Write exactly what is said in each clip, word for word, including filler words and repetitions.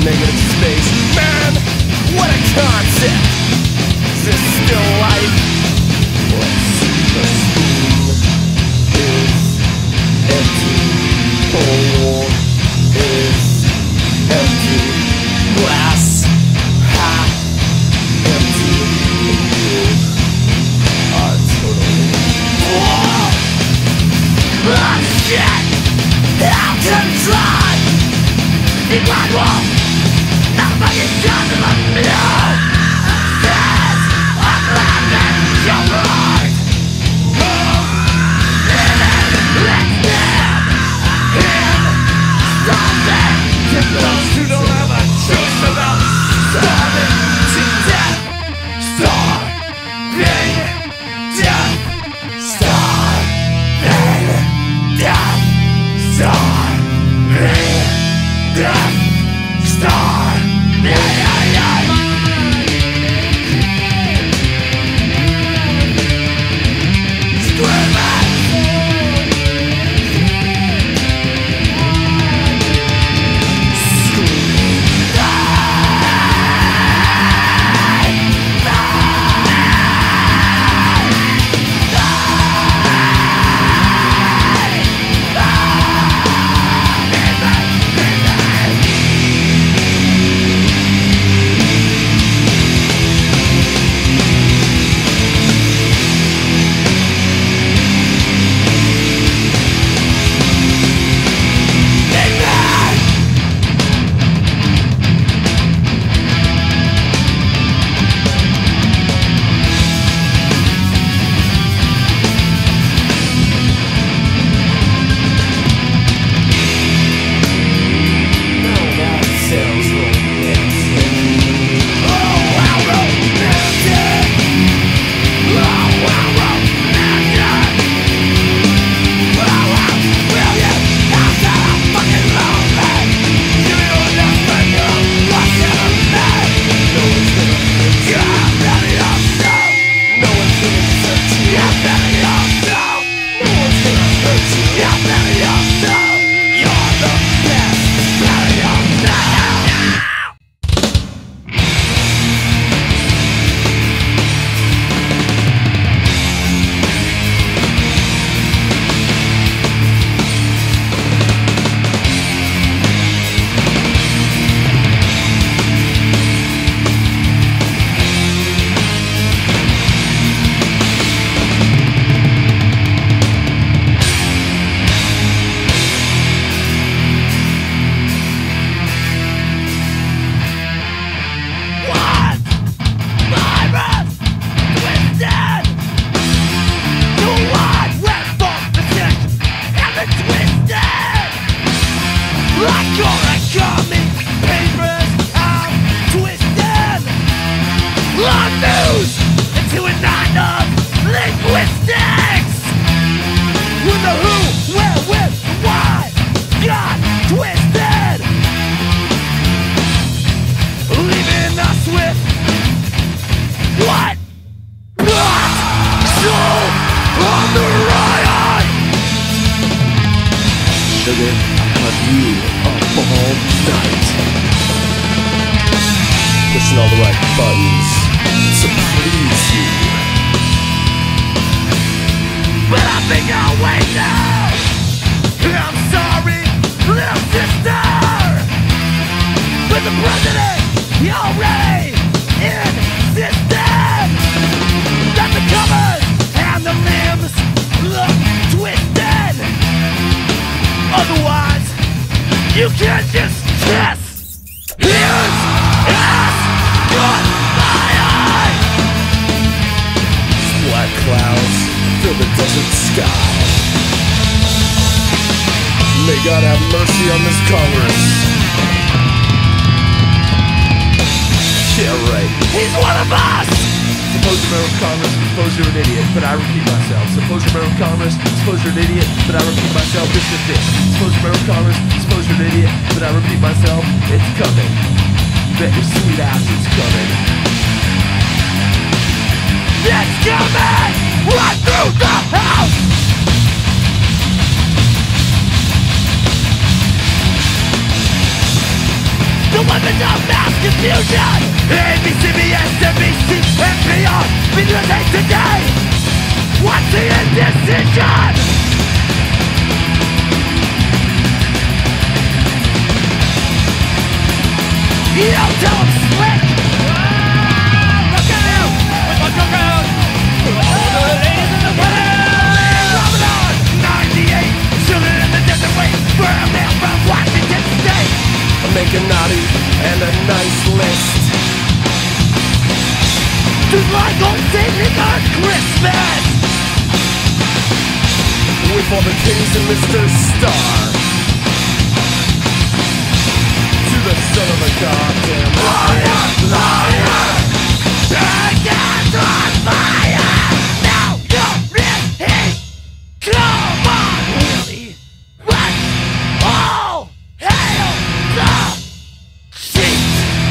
negative space. Man, what a concept! Is this still life? Let's see, the spoon is empty. Bowl is empty. Glass half empty. You are totally full. Oh shit! How can try? In my wall, I'm fucking done to the middle. Yes, I'm glad that you're right. Let's live in something to those who don't have a choice about starving to death. Starving death. Starving death. Starving death. Starving. Sugar, I'll have you up all night, pushing all the right buttons to please you. But I think I'll wait now. I'm sorry, little sister, but the president, he already insisted that the covers and the limbs look twisted. Otherwise, you can't just kiss. Here's ass on my eye. Black clouds fill the desert sky. May God have mercy on this Congress. Yeah, right. He's one of us. Suppose you're a member of Congress, suppose you're an idiot, but I repeat myself. Suppose you're a member of Congress, suppose you're an idiot, but I repeat myself. This is this. Suppose you're a member of Congress, suppose you're an idiot, but I repeat myself. It's coming. Bet your sweet ass it's coming. It's coming! Right through the house! The weapons of mass confusion. A B C, B S, N B C, N P R, videotape today. What's the indecision? You tell him slick. Ah, look at him with my cocoon. All the ladies in the world. Ramadan ninety-eight, children in the desert wait for a mail from Washington State. I make a naughty and a nice list. Just like old Saint Nick on Christmas. With all the kings and Mister Star. The son of a goddamn liar, liar. Against on fire. Now you're in heat. Come on, Willie. Let's all hail the sheet.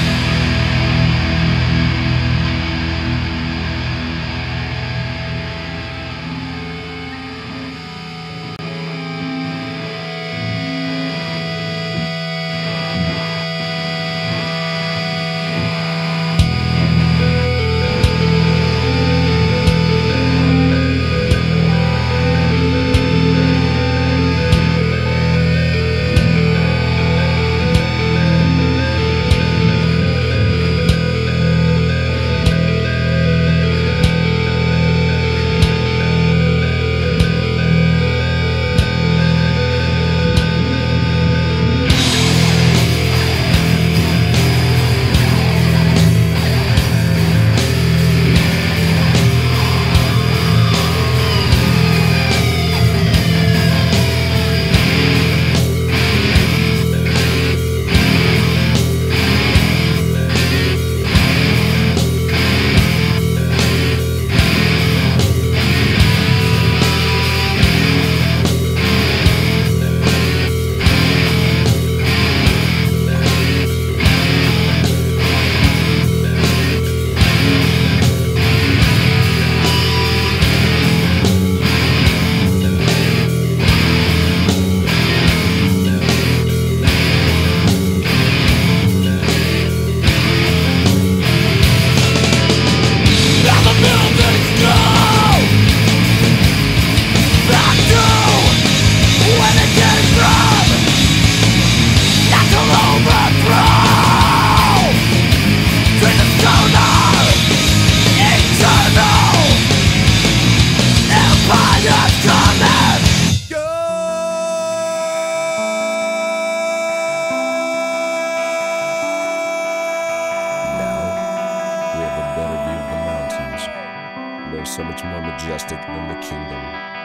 So much more majestic than the kingdom.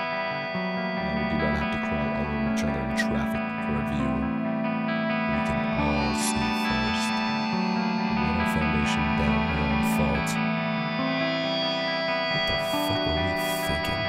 Now we do not have to crawl all over each other in traffic for a view. We can all see first. We lay our foundation down here on fault. What the fuck were we thinking?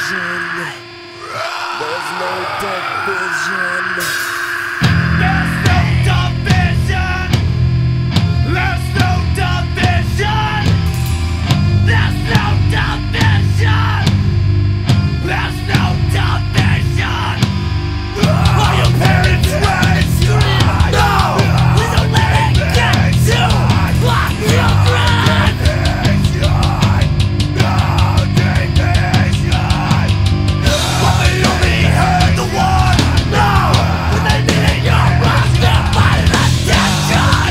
division. There's no division. There's no division. There's no division. There's no division. There's no division. Are your parents raised you? No. We don't let it get to our children. But we only heard the one. No. When they needed your rock, they're fighting attention.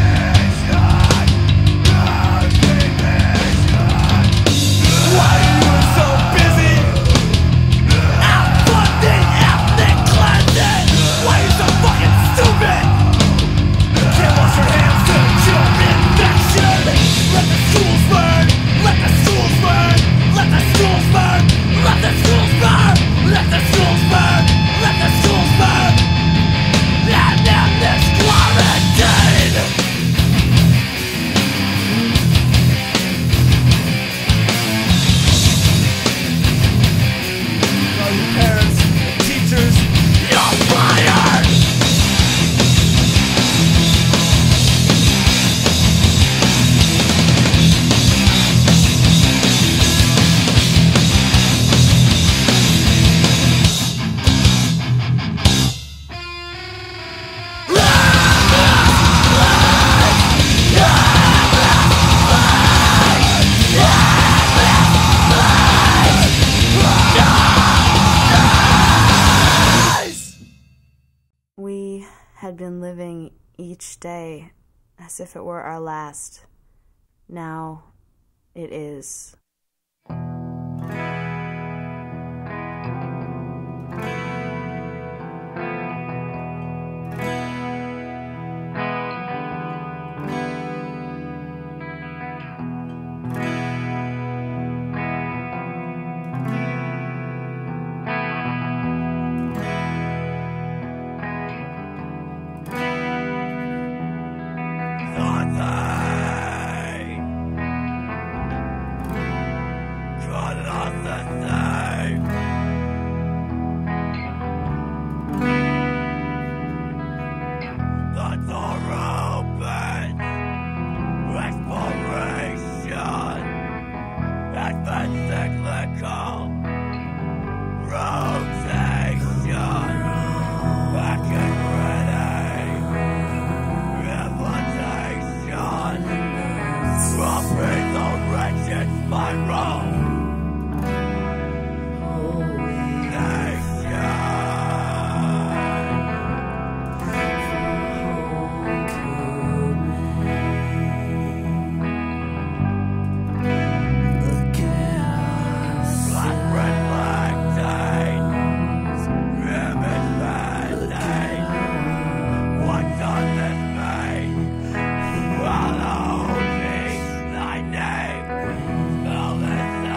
Why are you so busy out funding ethnic cleansing? Why are you so fucking stupid? Can't wash your hands to cure infection. Let the schools burn. Let the schools burn. Let the schools burn. Let the schools burn. Let the schools burn. Let the schools burn. And end this quarantine. All your parents and teachers, you're fired. We had been living each day as if it were our last. Now it is. Follow me, thy name, spell this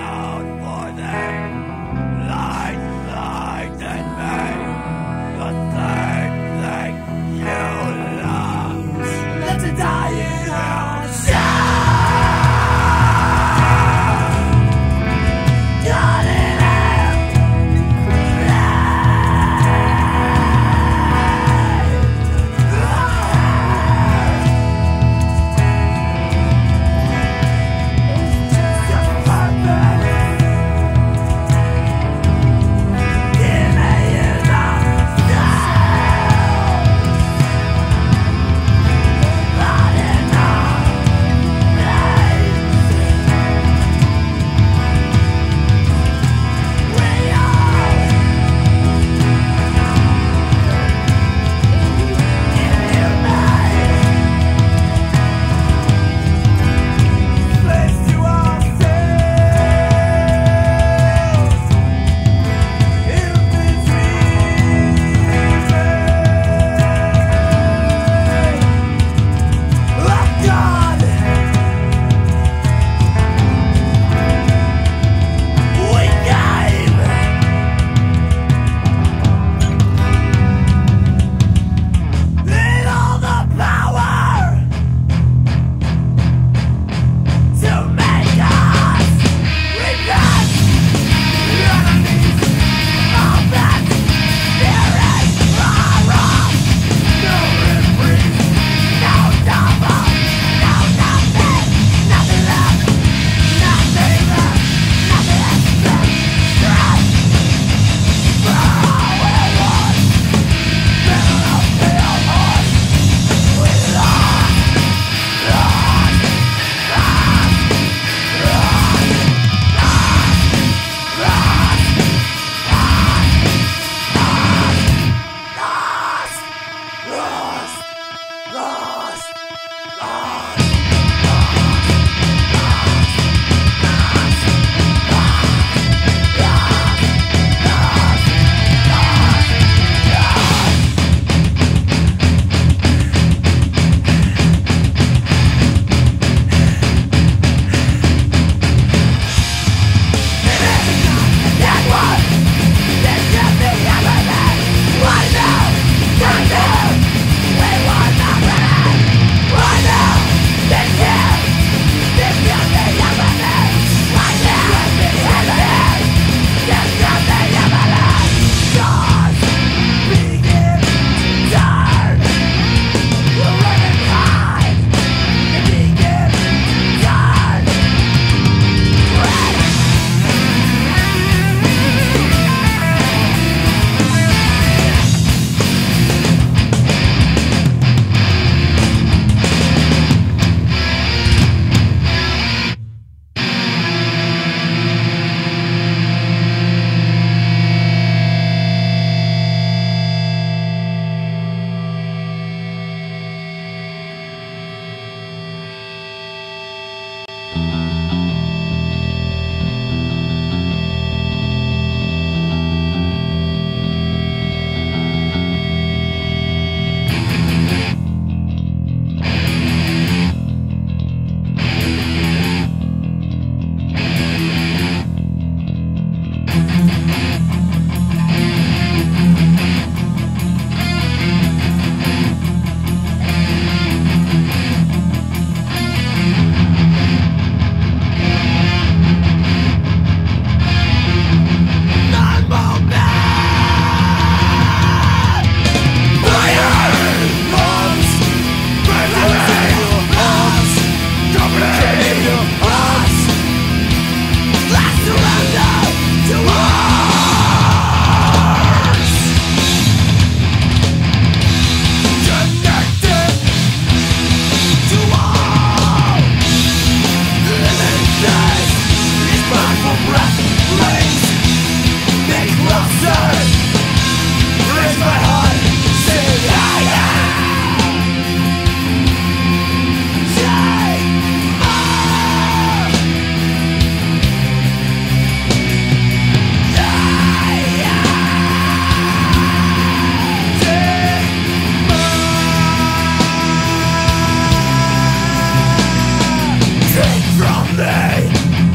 from me.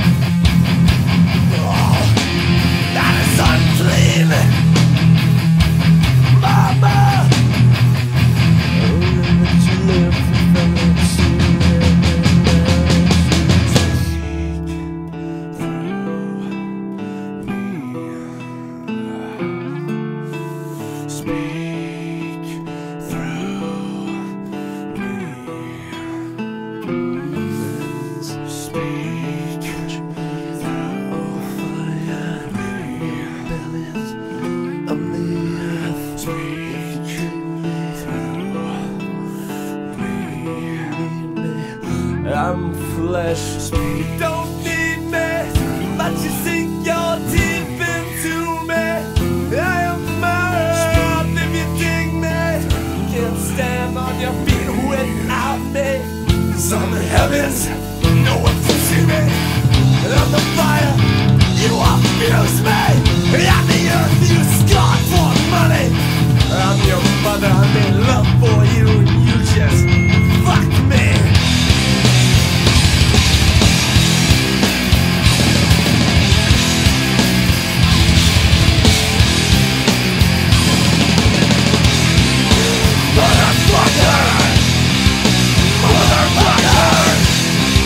Oh, that is unclean. Mama, only let you live from it. I'm flesh. You don't need me, but you sink your teeth into me. I am mad if you dig me. Can't stand on your feet without me. 'Cause on the heavens, no one can see me. And on the fire, you abuse me. And on the earth, you scorn for money. I'm your mother, I made love for you, and you just fucked me. Motherfucker! Motherfucker!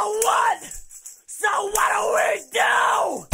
what? So what do we do?